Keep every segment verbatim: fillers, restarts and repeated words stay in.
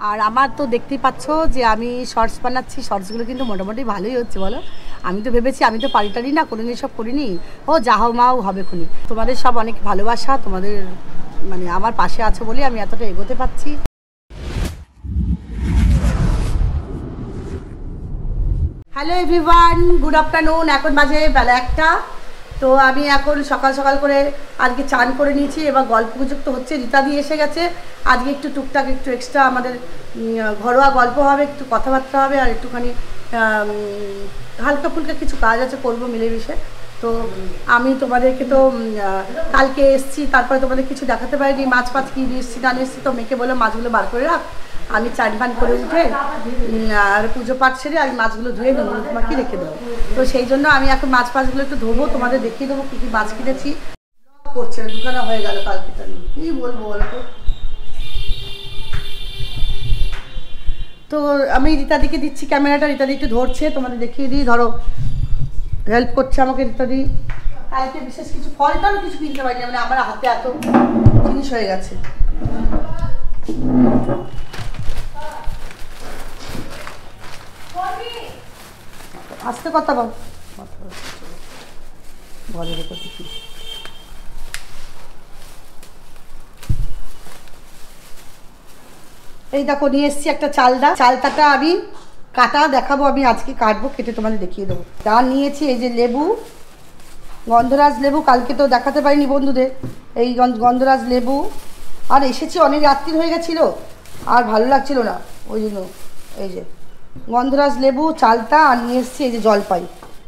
আর আমার তো দেখতেই পাচ্ছ যে আমি শর্টস বানাচ্ছি, শর্টসগুলো কিন্তু মোটামুটি ভালোই হচ্ছে বলো। আমি তো ভেবেছি আমি তো পারি টারি না, কোনোদিন এসব করিনি, ও যা হও মাও হবে খুনি। তোমাদের সব অনেক ভালোবাসা, তোমাদের মানে আমার পাশে আছো বলে আমি এতটা এগোতে পারছি। Hello everyone, good afternoon. এখন বাজে বেলা একটা। তো আমি এখন সকাল সকাল করে আজকে চান করে নিয়েছি, এবার গল্প গুজব তো হচ্ছে, রীতাদি এসে গেছে। আজকে একটু টুকটাক একটু এক্সট্রা আমাদের ঘরোয়া গল্প হবে, একটু কথাবার্তা হবে, আর একটুখানি হালকা ফুলকা কিছু কাজ আছে, করবো মিলেমিশে। তো আমি তোমাদেরকে তো কালকে এসছি, তারপরে তোমাদের কিছু দেখাতে পারিনি, মাছ ফাছ কী নিয়ে এসছি না নিয়ে এসছি। তো মেয়েকে বললাম মাছগুলো বার করে রাখ, আমি চান পান করে উঠে আর পুজো পাঠ সেরে আমি মাছগুলো ধুয়ে নেবো, তোমাকে রেখে দেবো। তো সেই জন্য আমি এখন মাছ ফাছগুলো একটু ধোবো, তোমাদের দেখিয়ে দেবো কী কী মাছ কিনেছি। করছে দোকানে হয়ে গেল কালকেটা নিয়ে, কী বলবো বলতো। তো আমি রীতাদিকে দিচ্ছি ক্যামেরাটা, রীতাদি একটু ধরছে, তোমাদের দেখিয়ে দিই। ধরো, হেল্প করছে আমাকে রীতাদি। কালকে বিশেষ কিছু ফল টলও কিছু কিনতে পারিনি, মানে আমার হাতে এত জিনিস হয়ে গেছে। আসতে কথা বল, ঘরের উপর দেখি। এই দেখো নিয়ে এসছি একটা চালটা, চালটাটা আমি কাটা দেখাবো, আমি আজকে কাটবো, কেটে তোমাদের দেখিয়ে দেবো। যা নিয়েছি এই যে লেবু, গন্ধরাজ লেবু, কালকে তো দেখাতে পারিনি বন্ধুদের, এই গন্ধরাজ লেবু। আর এসেছি অনেক রাত্রি হয়ে গেছিলো, আর ভালো লাগছিল না, ওই জন্য এই যে গন্ধরাজ লেবু চালটা। আর নিয়ে এসছি এই যে জলপাই,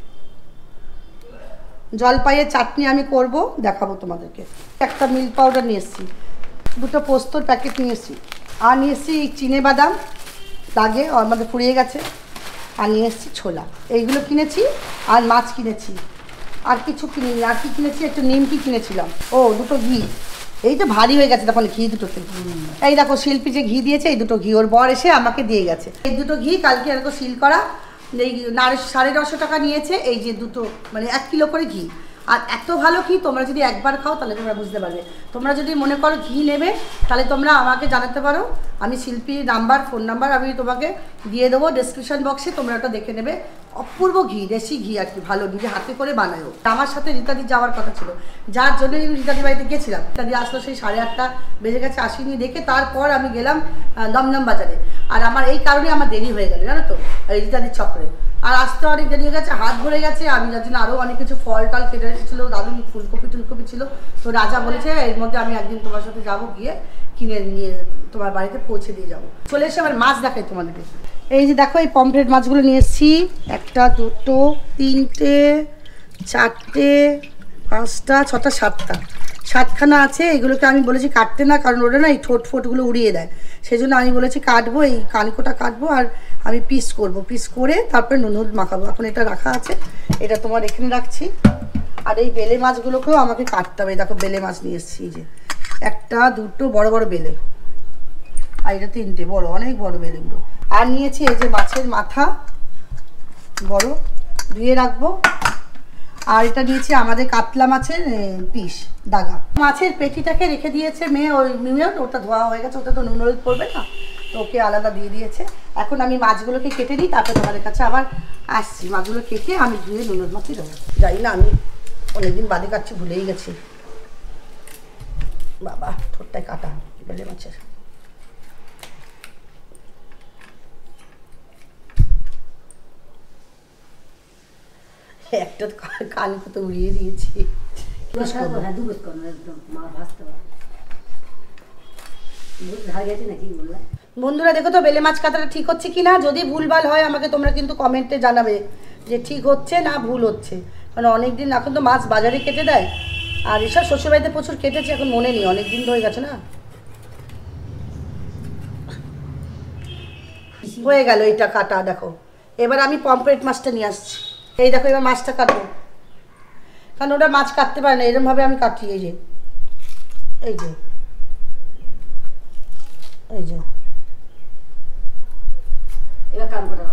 জলপাইয়ের চাটনি আমি করব, দেখাবো তোমাদেরকে। একটা মিল্ক পাউডার নিয়ে এসছি, দুটো পোস্তর প্যাকেট নিয়ে এসছি, আর নিয়ে এসছি চিনে বাদাম, লাগে আমাদের ফুরিয়ে গেছে। আর নিয়ে এসছি ছোলা, এইগুলো কিনেছি। আর মাছ কিনেছি, আর কিছু কিনিনি। আর কি কিনেছি, একটু নিমকি কিনেছিলাম, ও দুটো ঘি। এই তো ভারী হয়ে গেছে তখন ঘি দুটোতে। এই দেখো শিল্পী যে ঘি দিয়েছে, এই দুটো ঘি ওর বর এসে আমাকে দিয়ে গেছে। এই দুটো ঘি কালকে এরকম সিল করা, এই নারে সাড়ে নশো টাকা নিয়েছে। এই যে দুটো মানে এক কিলো করে ঘি, আর এত ভালো ঘি, তোমরা যদি একবার খাও তাহলে তোমরা বুঝতে পারবে। তোমরা যদি মনে করো ঘি নেবে, তাহলে তোমরা আমাকে জানাতে পারো, আমি শিল্পীর নাম্বার ফোন নাম্বার আমি তোমাকে দিয়ে দেবো ডেসক্রিপশন বক্সে, তোমরা ওটা দেখে নেবে। অপূর্ব ঘি, দেশি ঘি আর কি, ভালো, নিজে হাতে করে বানায়ও। আমার সাথে রীতাদি যাওয়ার কথা ছিল, যার জন্য আমি রীতাদি বাড়িতে গেছিলাম। রীতাদি আসলো সেই সাড়ে আটটা বেজে গেছে, আসিনি দেখে। তারপর আমি গেলাম দমদম বাজারে, আর আমার এই কারণে আমার দেরি হয়ে গেল জানো তো, রীতাদির চক্রে। আর আসতে অনেক দেরি হয়ে গেছে, হাত ভরে গেছে। আমি যার জন্য আরও অনেক কিছু ফল টল কেটে এসেছিলো, দারুণ ফুলকপি টুলকপি ছিল। তো রাজা বলেছে এর মধ্যে আমি একদিন তোমার সাথে যাবো, গিয়ে কিনে নিয়ে তোমার বাড়িতে পৌঁছে দিয়ে যাবো। চলে এসে আবার মাছ দেখাই তোমাদেরকে। এই যে দেখো এই পমফ্রেট মাছগুলো নিয়ে এসেছি, একটা দুটো তিনটে চারটে পাঁচটা ছটা সাতটা, সাতখানা আছে। এগুলোকে আমি বলেছি কাটতে না, কারণ ওটা না এই ঠোঁট ফোটগুলো উড়িয়ে দেয়, সেই জন্য আমি বলেছি কাটবো, এই কানকোটা কাটবো, আর আমি পিস করব, পিস করে তারপরে নুন হলুদ মাখাবো। এখন এটা রাখা আছে, এটা তোমার এখানে রাখছি। আর এই বেলে মাছগুলোকেও আমাকে কাটতে হবে। দেখো বেলে মাছ নিয়ে এসেছি, এই যে একটা দুটো বড় বড় বেলে, আর এটা তিনটে বড়, অনেক বড় বেলেগুলো। আর নিয়েছি এই যে মাছের মাথা বড়, ধুয়ে রাখবো। আর এটা নিয়েছি আমাদের কাতলা মাছের পিস দাগা। মাছের পেটিটাকে রেখে দিয়েছে মেয়ে, ওই নিয়ে ওটা ধোয়া হয়ে গেছে, ওটা তো নুন হলুদ পড়বে না, তো ওকে আলাদা দিয়ে দিয়েছে। এখন আমি মাছগুলোকে কেটে নিই, তারপরে তোমাদের কাছে আবার আসছি। মাছগুলো কেটে আমি ধুয়ে নুন হলুদ মাখিয়ে দেবো। যাই না, আমি অনেকদিন বাদে কাটছি, ভুলেই গেছি। বাবা ঠোঁটটায় কাটা বেলে মাছের। একটা কান কত উড়িয়ে দিয়েছি। বন্ধুরা দেখো তো বেলে মাছ কাটাটা ঠিক হচ্ছে কি না, যদি ভুলভাল হয় আমাকে তোমরা কিন্তু কমেন্টে জানাবে যে ঠিক হচ্ছে না ভুল হচ্ছে। কারণ অনেকদিন এখন তো মাছ বাজারে কেটে দেয়, আর এসব শ্বশুরবাড়িতে প্রচুর কেটেছে, এখন মনে নেই, অনেক দিন হয়ে গেছে না। হয়ে গেল এটা কাটা। দেখো এবার আমি পমফ্রেট মাছটা নিয়ে আসছি। এই দেখো এবার মাছটা কাটবো, কারণ ওটা মাছ কাটতে পারে না, এরকমভাবে আমি কাটি। এই যে এই যে এই যে এবার কান কাটা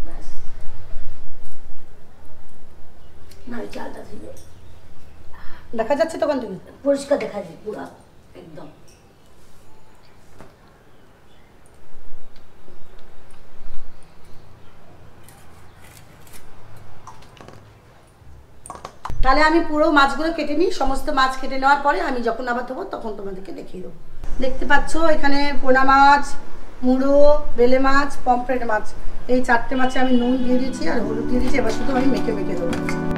না, চালটা ধুয়ে দেখা যাচ্ছে তখন তুমি পরিষ্কার দেখা যায় পুরো একদম। তাহলে আমি পুরো মাছগুলো কেটে নিই, সমস্ত মাছ কেটে নেওয়ার পরে আমি যখন আবার ধোবো তখন তোমাদেরকে দেখিয়ে দেবো। দেখতে পাচ্ছ এখানে পোনা মাছ, মুড়ো, বেলে মাছ, পমফ্রেট মাছ, এই চারটে মাছে আমি নুন দিয়ে দিয়েছি আর হলুদ দিয়ে দিয়েছি। এবার শুধু আমি মেখে মেখে দেবো।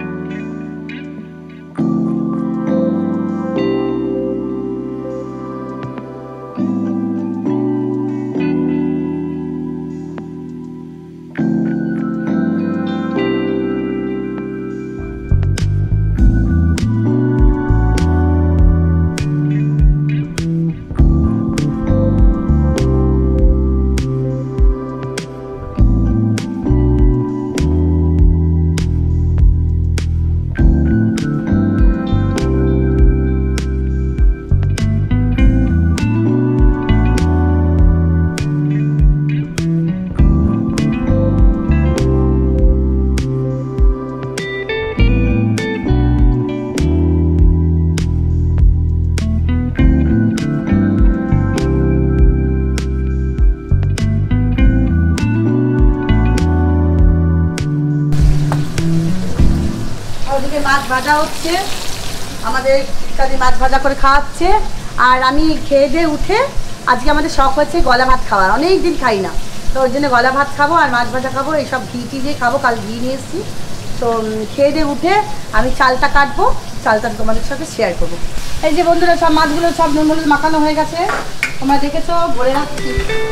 মাছ ভাজা হচ্ছে, আমাদের ইত্যাদি মাছ ভাজা করে খাওয়াচ্ছে। আর আমি খেয়ে দিয়ে উঠে আজকে আমাদের শখ হচ্ছে গলা ভাত খাওয়ার, অনেক দিন খাই না, তো ওই জন্য গলা ভাত খাবো আর মাছ ভাজা খাবো, এইসব ঘি টি দিয়ে খাবো, কাল ঘি নিয়ে এসেছি। তো খেয়ে দিয়ে উঠে আমি চালটা কাটবো, চালটা তোমাদের সাথে শেয়ার করবো। এই যে বন্ধুরা সব মাছগুলো সব নুন হলুদ মাখানো হয়ে গেছে, তোমরা দেখেছো, ভরে রাখছি।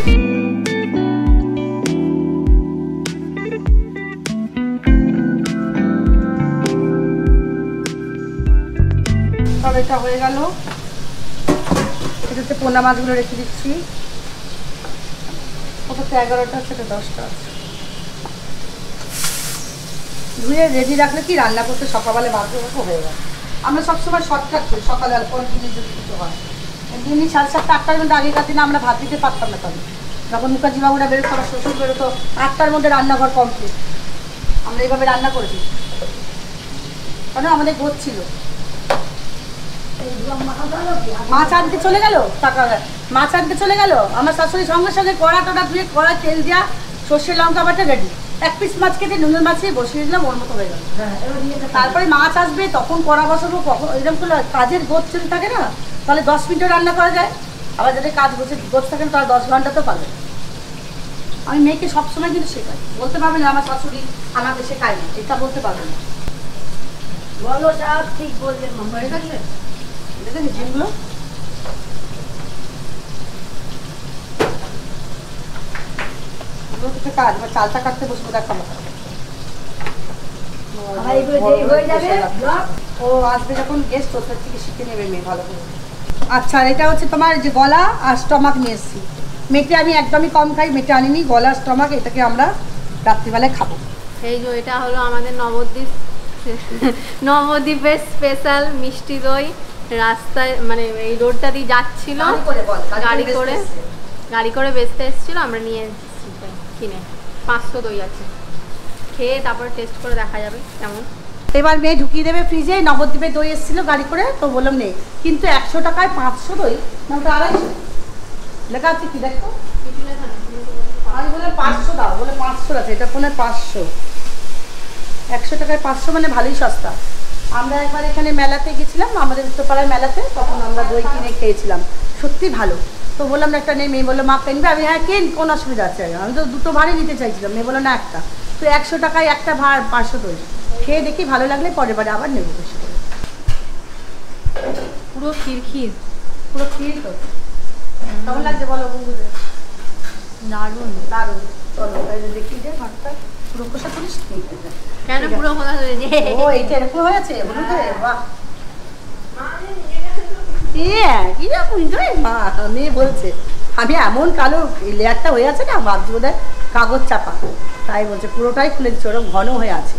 সব এটা হয়ে গেল, এটাতে পোনা মাছগুলো রেখে দিচ্ছি। ওটাতে এগারোটা আছে, এটা দশটা আছে। ধুয়ে রেডি রাখলে কি রান্না করতে সকালবেলা বাধ্য হয়ে গেল। আমরা সবসময় শর্টকাট করি, সকালে অল্প জিনিস যদি কিছু হয়। এমনি সাড়ে সাতটা আটটার মধ্যে আগেকার দিনে আমরা ভাত দিতে পারতাম না, তখন যখন মুখার্জি বাবুরা বেরোতো, আমার শ্বশুর বেরোতো, আটটার মধ্যে রান্নাঘর কমপ্লিট। আমরা এইভাবে রান্না করেছি, কারণ আমাদের গোছ ছিল। মাছ আনতে চলে গেল, টাকা মাছ আনতে চলে গেল, আমার শাশুড়ি সঙ্গে সঙ্গে কড়া টোড়া ধুয়ে কড়া তেল দেওয়া, সর্ষে লঙ্কা বাটা রেডি। এক পিস মাছ কেটে নুনের মাছে বসিয়ে দিলাম, ওর মতো হয়ে গেল। তারপরে মাছ আসবে, তখন কড়া বসাবো, কখন এরকম করে কাজের গোছ চলে থাকে না, তাহলে দশ মিনিটে রান্না করা যায়। আবার যাদের কাজ গোছে গোছ থাকে না, তারা দশ ঘন্টা তো পাবে। আমি মেয়েকে সবসময় কিন্তু শেখাই, বলতে পারবে না আমার শাশুড়ি আমাকে শেখায় না, এটা বলতে পারবে না। বলো সব ঠিক বললেন, হয়ে গেছে দেখেন জিমগুলো। কাজ বা চালটা কাটতে বসবো, দেখাবো। ও আসবে যখন গেস্ট, ওর থেকে শিখে নেবে মেয়ে ভালো করে। আচ্ছা, এটা হচ্ছে তোমার যে গলা আর স্টমাক নিয়ে এসেছি। মেটে আমি একদমই কম খাই, মেটে আনিনি, গলা স্টমাক, এটাকে আমরা রাত্রিবেলায় খাবো। এই যে এটা হলো আমাদের নবদ্বীপ নবদ্বীপের স্পেশাল মিষ্টি দই। রাস্তায় মানে এই রোডটা দিয়ে যাচ্ছিল, গাড়ি করে গাড়ি করে বেচতে এসেছিল, আমরা নিয়ে এসেছি কিনে। পাঁচশো দই আছে, খেয়ে তারপর টেস্ট করে দেখা যাবে কেমন। এবার মেয়ে ঢুকিয়ে দেবে ফ্রিজে। নবদ্বীপের দই এসেছিলো গাড়ি করে, তো বললাম নেই, কিন্তু একশো টাকায় পাঁচশো দই, মানে আড়াইশো লেখা আছে, কি দেখো। আমি বললাম পাঁচশো দাও, বলে পাঁচশো আছে, এটা ফোনে পাঁচশো। একশো টাকায় পাঁচশো মানে ভালোই সস্তা। আমরা একবার এখানে মেলাতে গেছিলাম, আমাদের উত্তরপাড়ার মেলাতে, তখন আমরা দই কিনে খেয়েছিলাম, সত্যি ভালো। তো বললাম একটা নেই, মেয়ে বললো মা কিনবে, আমি হ্যাঁ কেন, কোন অসুবিধা আছে, আমি তো দুটো ভাড়ি নিতে চাইছিলাম, মেয়ে বললো না একটা। তো একশো টাকায় একটা ভাড়, পাঁচশো দই খেয়ে দেখি ভালো লাগলে পরের বারে আবার নেবো বেশি করে। পুরো খিরখির, পুরো ক্ষীর তো কেমন লাগছে বলো বন্ধুদের? দারুণ দারুণ। চলো দেখি যে ভাতটা পুরো কষা করিস, কেন পুরো কষা হয়েছে? ও এইটা এরকম হয়েছে, বলুন। বাহ, মা মেয়ে বলছে আমি এমন কালো লেয়ারটা হয়ে আছে না, ভাবছি বোধহয় কাগজ চাপা, তাই বলছে পুরোটাই খুলে দিচ্ছে, ওরকম ঘন হয়ে আছে।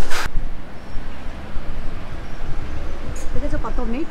দেখেছো কত মেঘ।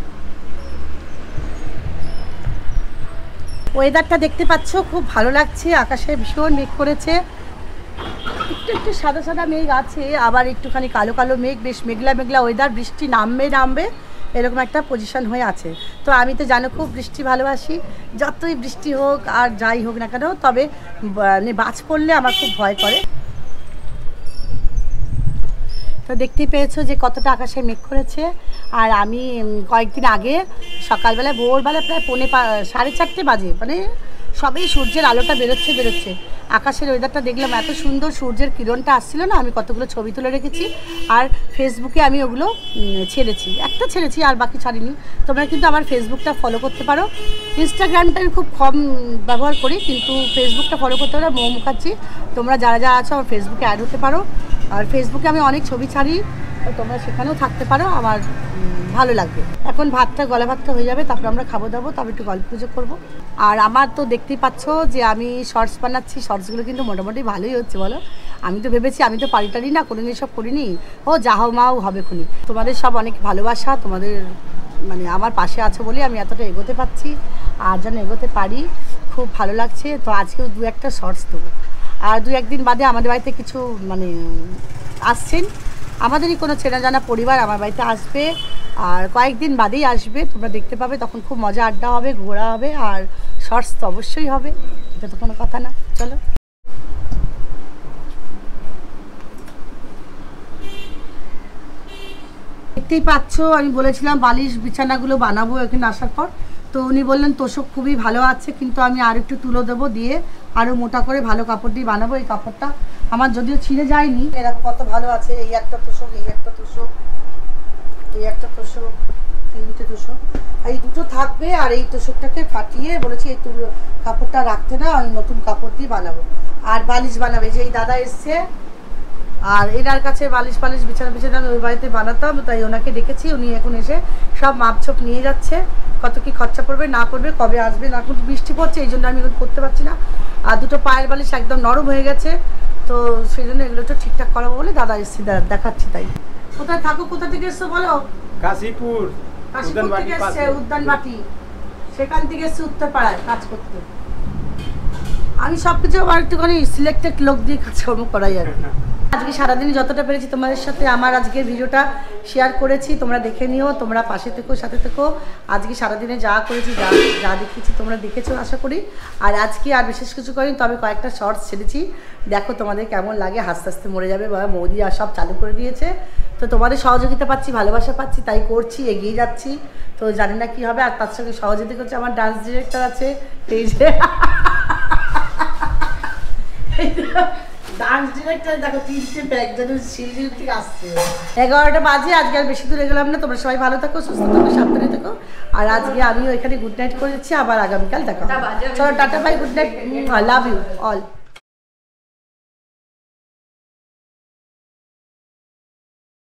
ওয়েদারটা দেখতে পাচ্ছ, খুব ভালো লাগছে, আকাশে ভীষণ মেঘ করেছে, একটু একটু সাদা সাদা মেঘ আছে, আবার একটুখানি কালো কালো মেঘ, বেশ মেঘলা মেঘলা ওয়েদার, বৃষ্টি নামবে নামবে এরকম একটা পজিশন হয়ে আছে। তো আমি তো জানো খুব বৃষ্টি ভালোবাসি, যতই বৃষ্টি হোক আর যাই হোক না কেন, তবে মানে বাজ পড়লে আমার খুব ভয় করে। তো দেখতেই পেয়েছো যে কতটা আকাশে মেঘ করেছে। আর আমি কয়েকদিন আগে সকালবেলা ভোরবেলা প্রায় পৌনে সাড়ে চারটে বাজে মানে সবেই সূর্যের আলোটা বেরোচ্ছে বেরোচ্ছে আকাশের ওয়েদারটা দেখলাম, এত সুন্দর সূর্যের কিরণটা আসছিলো না। আমি কতগুলো ছবি তুলে রেখেছি আর ফেসবুকে আমি ওগুলো ছেড়েছি, একটা ছেড়েছি আর বাকি ছাড়িনি। তোমরা কিন্তু আমার ফেসবুকটা ফলো করতে পারো। ইনস্টাগ্রামটা আমি খুব কম ব্যবহার করি, কিন্তু ফেসবুকটা ফলো করতে পারো মৌ মুখার্জি। তোমরা যারা যারা আছো আমার ফেসবুকে অ্যাড হতে পারো। আর ফেসবুকে আমি অনেক ছবি ছাড়ি, তোমরা সেখানেও থাকতে পারো, আমার ভালো লাগবে। এখন ভাতটা গলা ভাতটা হয়ে যাবে, তারপর আমরা খাবো দাবো, তারপর একটু গল্প পুজো করবো। আর আমার তো দেখতেই পাচ্ছ যে আমি শর্টস বানাচ্ছি, শর্টসগুলো কিন্তু মোটামুটি ভালোই হচ্ছে বলো। আমি তো ভেবেছি আমি তো পারি টারি না, কোনোদিন সব করিনি, ও যাহো মাও হবে খুনি। তোমাদের সব অনেক ভালোবাসা, তোমাদের মানে আমার পাশে আছো বলে আমি এতটা এগোতে পারছি, আর যেন এগোতে পারি খুব ভালো লাগছে। তো আজকেও দু একটা শর্টস দেবো। আর দু একদিন বাদে আমাদের বাড়িতে কিছু মানে আসছেন, আমাদেরই কোনো চেনা জানা পরিবার আমার বাড়িতে আসবে, আর কয়েকদিন বাদেই আসবে, তোমরা দেখতে পাবে। তখন খুব মজা আড্ডা হবে, ঘোরা হবে, আর শর্টস তো অবশ্যই হবে, এটা তো কোনো কথা না। চলো দেখতেই পাচ্ছ আমি বলেছিলাম বালিশ বিছানাগুলো বানাবো এখানে আসার পর, তো উনি বললেন তোষক খুবই ভালো আছে, কিন্তু আমি আর একটু তুলো দেবো, দিয়ে আরও মোটা করে ভালো কাপড় দিয়ে বানাবো। এই কাপড়টা আমার যদিও ছিঁড়ে যায়নি, এরকম কত ভালো আছে। এই একটা তোষক, এই একটা তোষক, এই একটা তোষক, তিনটে তোষক, এই দুটো থাকবে। আর এই তোষকটাকে ফাটিয়ে বলেছি এই তুলো কাপড়টা রাখতে না, আমি নতুন কাপড় দিয়ে বানাবো। আর বালিশ বানাবে যে এই দাদা এসছে, আর এনার কাছে বালিশ বালিশ বিছানা বিছানা ওই বাড়িতে বানাতাম, তাই ওনাকে ডেকেছি। উনি এখন এসে সব মাপঝোপ নিয়ে যাচ্ছে, কত কি খরচা পড়বে না পড়বে, কবে আসবে না। এখন বৃষ্টি পড়ছে এই জন্য আমি এখন করতে পারছি না। আর দুটো পায়ের বালিশ একদম নরম হয়ে গেছে, তো সেই জন্য এগুলো একটু ঠিকঠাক করাবো বলে দাদা এসছি, দেখাচ্ছি। তাই কোথায় থাকো, কোথা থেকে এসছো বলো? কাশীপুর, কাশীপুর থেকে এসছে, উদ্যানবাটি, সেখান থেকে এসছে উত্তরপাড়ায় কাজ করতে। আমি সব কিছু আবার একটুখানি সিলেক্টেড লোক দিয়ে কাজকর্ম করাই আর কি। আজকে সারাদিন যতটা পেরেছি তোমাদের সাথে আমার আজকের ভিডিওটা শেয়ার করেছি, তোমরা দেখে নিও, তোমরা পাশে থেকো, সাথে থেকো। আজকে সারাদিনে যা করেছি, যা যা দেখেছি তোমরা দেখেছো আশা করি। আর আজকে আর বিশেষ কিছু করিনি, তবে কয়েকটা শর্টস ছেড়েছি, দেখো তোমাদের কেমন লাগে। হাসতে হাসতে মরে যাবে, বাবা মোদি আর সব চালু করে দিয়েছে। তো তোমাদের সহযোগিতা পাচ্ছি, ভালোবাসা পাচ্ছি, তাই করছি, এগিয়ে যাচ্ছি। তো জানি না কী হবে। আর তার সঙ্গে সহযোগিতা করছে আমার ডান্স ডিরেক্টর আছে, এই যে ডান্স ডিরেক্টর দেখো তিনটে ব্যাগ যেন শিলিগুড়ি থেকে আসছে। এগারোটা বাজে, আজকে আর বেশি দূরে গেলাম না। তোমরা সবাই ভালো থাকো, সুস্থ থাকো, সাবধানে থাকো। আর আজকে আমিও এখানে গুড নাইট করে দিচ্ছি, আবার আগামীকাল দেখা। চলো tata bye, good night, love you all.